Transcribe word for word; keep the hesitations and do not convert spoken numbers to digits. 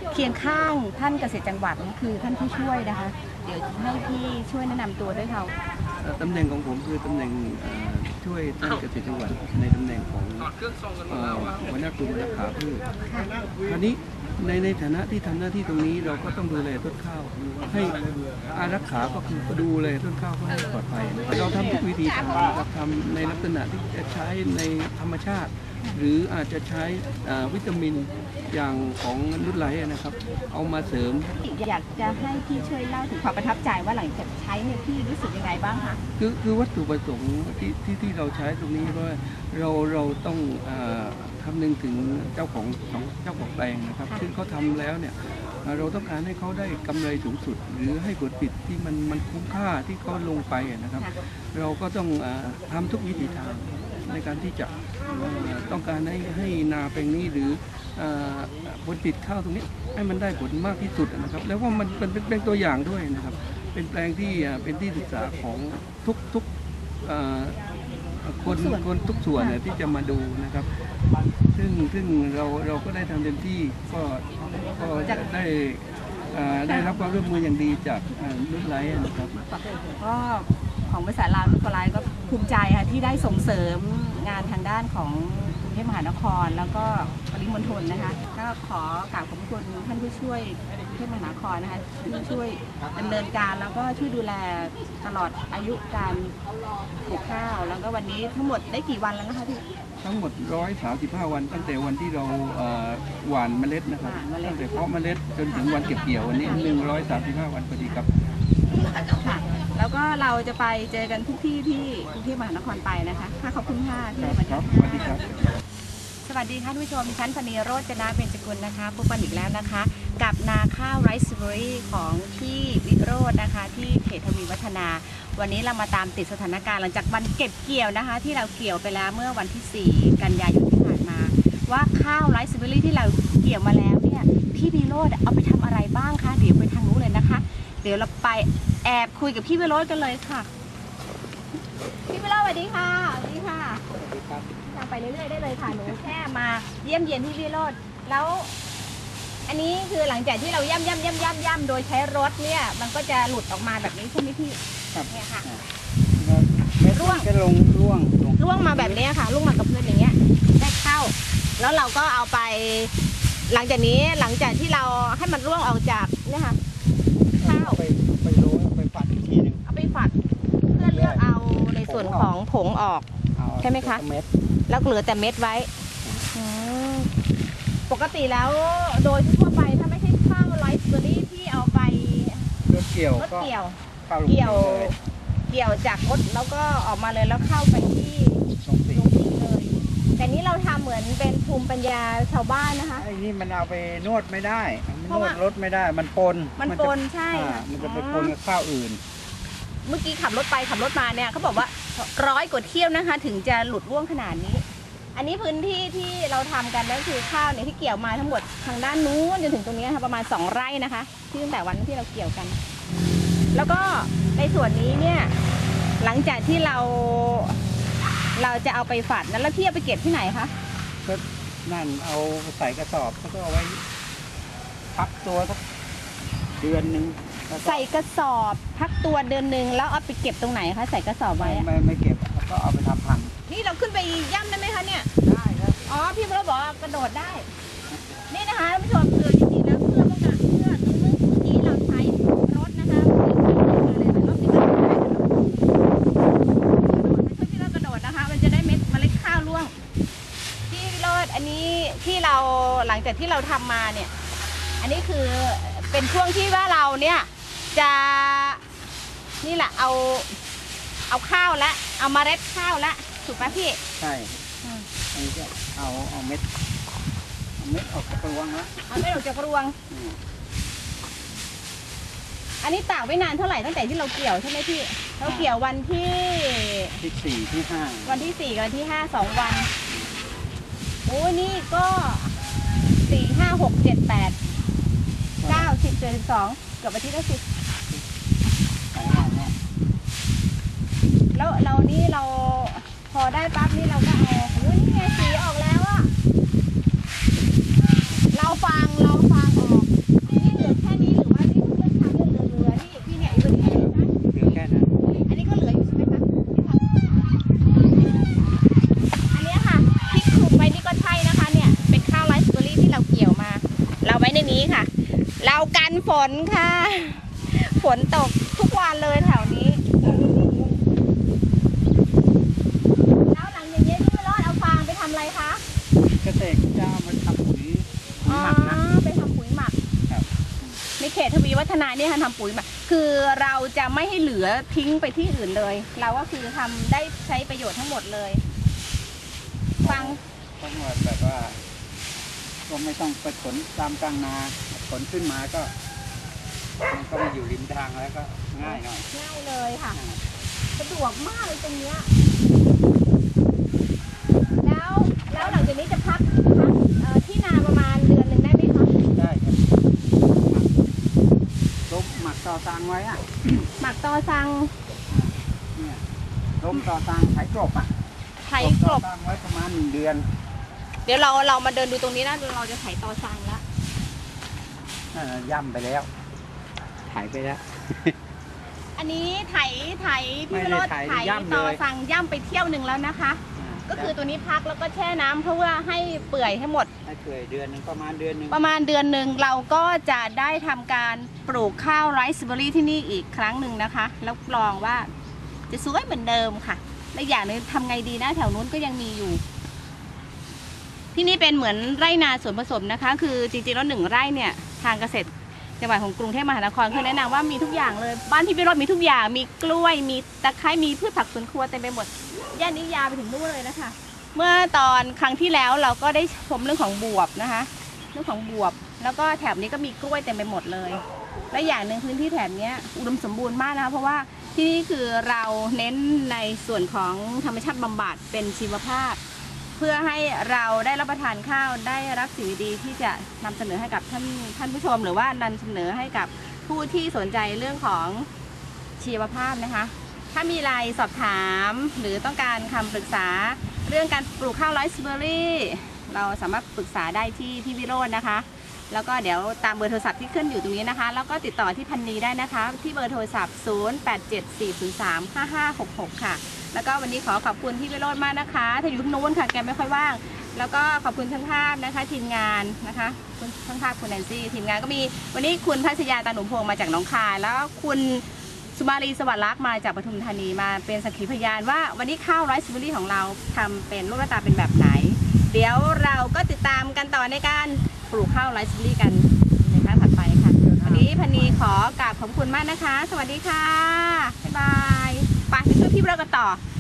เคียงข้างท่านเกษตรจังหวัดนี่คือท่านผู้ช่วยนะคะเดี๋ยวให้พี่ช่วยแนะนำตัวด้วยค่ะตำแหน่งของผมคือตำแหน่งช่วยท่านเกษตรจังหวัดในตำแหน่งของหัวหน้ากลุ่มราคาพืชคราวนี้ในในฐานะที่ทำหน้าที่ตรงนี้เราก็ต้องดูแลต้นข้าวให้อารักขาก็คือดูแลต้นข้าวให้ปลอดภัยเราทำทุกวิธีทางเราทำในลักษณะที่จะใช้ในธรรมชาติหรืออาจจะใช้วิตามินอย่างของนุชไลท์นะครับเอามาเสริมอยากจะให้พี่ช่วยเล่าถึงความประทับใจว่าหลังจากใช้เนี่ยพี่รู้สึกยังไงบ้างคะคือคือวัตถุประสงค์ที่ที่ที่เราใช้ตรงนี้เพราะเราเราต้องคำนึงถึงเจ้าของของเจ้าของแปลงนะครับซึ่งเขาทำแล้วเนี่ยเราต้องการให้เขาได้กำไรสูงสุดหรือให้ผลผลิตที่มันมันคุ้มค่าที่เขาลงไปนะครับเราก็ต้องทำทุกวิถีทางในการที่จะต้องการให้ให้นาแปลงนี้หรือผลผลิตข้าวตรงนี้ให้มันได้ผลมากที่สุดนะครับแล้วว่ามันเป็นเป็นตัวอย่างด้วยนะครับเป็นแปลงที่เป็นที่ศึกษาของทุกทุกคนคนทุกส่วนเนี่ยที่จะมาดูนะครับซึ่งซึ่งเราเราก็ได้ทำเต็มที่ก็ก็จะได้ได้รับความร่วมมืออย่างดีจากนุชไลท์นะครับก็ของบริษัทเรานุชไลท์ก็ภูมิใจค่ะที่ได้ส่งเสริมงานทางด้านของกรุงเทพมหานครแล้วก็ปริมณฑลนะคะก็ขอกราบขอบคุณท่านผู้ช่วยกรุงเทพมหานครนะคะที่ช่วยดำเนินการแล้วก็ช่วยดูแลตลอดอายุการปลูกข้าวแล้วก็วันนี้ทั้งหมดได้กี่วันแล้วนะคะพี่ทั้งหมดหนึ่งร้อยสามสิบห้าวันตั้งแต่วันที่เราหว่านเมล็ดนะครับตั้งแต่เพาะเมล็ดจนถึงวันเก็บเกี่ยววันนี้หนึ่งร้อยสามสิบห้าวันพอดีครับค่ะแล้วก็เราจะไปเจอกันทุกที่ที่กรุงเทพมหานครไปนะคะค่ะขอบคุณค่ะที่มาครับสวัสดีครับสวัสดีค่ะท่านผู้ชมชั้นปณีโรจนะเบญจกุลนะคะพบกันอีกแล้วนะคะกับนาข้าวไรซ์เบอรี่ของพี่วิโรจน์นะคะที่เขตทวีวัฒนาวันนี้เรามาตามติดสถานการณ์หลังจากวันเก็บเกี่ยวนะคะที่เราเกี่ยวไปแล้วเมื่อวันที่สี่กันยายนที่ผ่านมาว่าข้าวไรซ์เบอรี่ที่เราเกี่ยวมาแล้วเนี่ยพี่วิโรจน์เอาไปทำอะไรบ้างคะเดี๋ยวไปทางนู้นเลยนะคะเดี๋ยวเราไปแอบคุยกับพี่วิโรจน์กันเลยค่ะพี่วิโรจน์สวัสดีค่ะสวัสดีค่ะทางไปเรื่อยๆได้เลยค่ะหนูแค่มาเยี่ยมเยียนพี่วิโรจน์แล้วอันนี้คือหลังจากที่เราย่ำย่ำย่ำย่ำย่ำโดยใช้รถเนี่ยมันก็จะหลุดออกมาแบบนี้ใช่ไหมพี่เนี่ยค่ะร่วงจะลงร่วงร่วงมาแบบนี้ค่ะร่วงมากับพื้นอย่างเงี้ยได้เข้าแล้วเราก็เอาไปหลังจากนี้หลังจากที่เราให้มันร่วงออกจากเนี่ยค่ะข้าวไปไปโรยไปฝัดอีกทีนึงเอาไปฝัดเพื่อเลือกเอาในส่วนของผงออกใช่ไหมคะแล้วเหลือแต่เม็ดไว้ปกติแล้วโดยทั่วไปถ้าไม่ใช่ข้าวไรซ์เบอรี่ที่เอาไปรถเกี่ยวรถเกี่ยวเกี่ยวเกี่ยวจากรถแล้วก็ออกมาเลยแล้วเข้าไปที่ลงสีเลยแต่นี้เราทำเหมือนเป็นภูมิปัญญาชาวบ้านนะคะไอ้นี่มันเอาไปนวดไม่ได้นวดรถไม่ได้มันปนมันปนใช่มันจะไปปนกับข้าวอื่นเมื่อกี้ขับรถไปขับรถมาเนี่ยเขาบอกว่าร้อยกว่าเที่ยวนะคะถึงจะหลุดร่วงขนาดนี้อันนี้พื้นที่ที่เราทำกันก็คือข้าวเนี่ยที่เกี่ยวมาทั้งหมดทางด้านนู้นจนถึงตรงนี้ค่ะประมาณสองไร่นะคะที่ตั้งแต่วันที่เราเกี่ยวกันแล้วก็ในส่วนนี้เนี่ยหลังจากที่เราเราจะเอาไปฝัดนั้นแล้วพี่เอาไปเก็บที่ไหนคะก็นั่นเอาใส่กระสอบแล้วก็เอาไว้พักตัวสักเดือนหนึ่งใส่กระสอบพักตัวเดือนหนึ่งแล้วเอาไปเก็บตรงไหนคะใส่กระสอบไว้ไม่ไม่เก็บแล้วก็เอาไปทำพันธุ์นี่เราขึ้นไปย่ำได้ไหมคะเนี่ยได้ครับอ๋อพี่เราบอกกระโดดได้นี่นะคะท่านผู้ชมคือจริงๆแล้วเพื่อป้องกันเพื่อเมื่อกี้เราใช้รถนะคะเลยรถติดกระโดดไม่ใช่ที่เรากระโดดนะคะมันจะได้เม็ดเมล็ดข้าวร่วงที่โรดอันนี้ที่เราหลังจากที่เราทำมาเนี่ยอันนี้คือเป็นช่วงที่ว่าเราเนี่ยจะนี่แหละเอาเอาข้าวและเอาเมล็ดข้าวและถูกไหมพี่ใช่อันนี้จะเอาเอาเม็ดเอาเม็ดออกจากรวงแล้วเอาเม็ดออกจากรวงอันนี้ตากไว้นานเท่าไหร่ตั้งแต่ที่เราเกี่ยวใช่ไหมพี่เราเกี่ยววันที่ที่สี่ที่ห้าวันที่สี่กับวันที่ห้าสองวันโอ้นี่ก็สี่ห้าหกเจ็ดแปดเก้าสิบเจ็ดสิบสองเกือบอาทิตย์ละสิบแล้วเรานี่เราพอได้ปั๊บนี่เราก็เอาโอ้ยนี่ไงสีออกแล้วอะเราฟางเราฟางออกเรากันฝนค่ะ ฝนตกทุกวันเลยแถวนี้แล้วหลังจากนี้พี่รอดเอาฟางไปทำอะไรคะเกษตรจะเอามาทำปุ๋ยปุ๋ยหมักนะอ๋อไปทำปุ๋ยหมักครับในเขตทวีวัฒนาเนี่ยค่ะทำปุ๋ยหมักคือเราจะไม่ให้เหลือทิ้งไปที่อื่นเลย เราก็คือทำได้ใช้ประโยชน์ทั้งหมดเลยฟังทั้งหมดแบบว่าก็ไม่ต้องไปขนตามกลางนาขนขึ้นมาก็มันก็มาอยู่ริมทางแล้วก็ง่ายหน่อยง่ายเลยค่ะสะดวกมากเลยตรงเนี้ยแล้วแล้วหลังจากนี้จะพักพักเอ่อที่นาประมาณเดือนหนึ่งได้ไหมคะได้ครับหมักล้มหมักต่อตางไว้อะหมักตอซังเนี่ยล้มต่อตางไถกลบอ่ะไถกลบต่อตางไว้ประมาณหนึ่งเดือนเดี๋ยวเราเรามาเดินดูตรงนี้นะดูเราจะไถตอซังแล้วนั่นน่ะย่ำไปแล้วไถไปแล้วอันนี้ไถไถพี่ไม่ได้โรดไถไถย่ำเลยตอซังย่ำไปเที่ยวหนึ่งแล้วนะคะ ก็คือตัวนี้พักแล้วก็แช่น้ำเพื่อให้เปื่อยให้หมดให้เปื่อยเดือนหนึงประมาณเดือนหนึงประมาณเดือนหนึ่งเราก็จะได้ทำการปลูกข้าวไรซ์เบอร์รี่ที่นี่อีกครั้งหนึ่งนะคะแล้วรับรองว่าจะสวยเหมือนเดิมค่ะและอย่างหนึงทำไงดีนะแถวนู้นก็ยังมีอยู่ ที่นี่เป็นเหมือนไร่นาสวนผสมนะคะ คือจริงๆแล้วหนึ่งไร่เนี่ยทางเกษตรจังหวัดของกรุงเทพมหานครคือแนะนำว่ามีทุกอย่างเลย บ้านพี่พิโรจน์มีทุกอย่างมีกล้วยมีตะไคร้มีพืชผักสวนครัวเต็มไปหมดย่านนี้ยาวไปถึงนู่นเลยนะคะ เมื่อตอนครั้งที่แล้วเราก็ได้ชมเรื่องของบวบนะคะเรื่องของบวบแล้วก็แถบนี้ก็มีกล้วยเต็มไปหมดเลย และอย่างหนึ่งพื้นที่แถบนี้อุดมสมบูรณ์มากนะคะเพราะว่าที่นี่คือเราเน้นในส่วนของธรรมชาติบำบัดเป็นชีวภาพ เพื่อให้เราได้รับประทานข้าวได้รับสิ่งดีๆที่จะนำเสนอให้กับท่านท่านผู้ชม หรือว่านำเสนอให้กับผู้ที่สนใจเรื่องของชีวภาพนะคะ ถ้ามีอะไรสอบถามหรือต้องการคำปรึกษาเรื่องการปลูกข้าวไรซ์เบอร์รี่เราสามารถปรึกษาได้ที่พี่วิโรจน์นะคะ แล้วก็เดี๋ยวตามเบอร์โทรศัพท์ที่ขึ้นอยู่ตรงนี้นะคะ แล้วก็ติดต่อที่พันนีได้นะคะที่เบอร์โทรศัพท์ ศูนย์ แปด เจ็ด สี่ ศูนย์ สาม ห้า ห้า หก หก ค่ะแล้วก็วันนี้ขอขอบคุณพี่วิโรจน์มากนะคะถ้าอยู่ที่นู้นค่ะแกไม่ค่อยว่างแล้วก็ขอบคุณช่างภาพนะคะทีมงานนะคะคุณช่างภาพคุณแนนซี่ทีมงานก็มีวันนี้คุณพัชยาตาหนุพงศ์มาจากหนองคายแล้วคุณสุมาลีสวัสดิ์ลักษณ์มาจากปทุมธานีมาเป็นสักขีพยานว่าวันนี้ข้าวไรซ์เบอร์รี่ของเราทำเป็นรูปหน้าตาเป็นแบบไหนเดี๋ยวเราก็ติดตามกันต่อในการปลูกข้าวไรซ์เบอร์รี่กันในครั้งถัดไปค่ะวันนี้พันนีขอกราบขอบคุณมากนะคะ สวัสดีค่ะบ๊ายบายไปไปช่วยพี่เรากันต่อ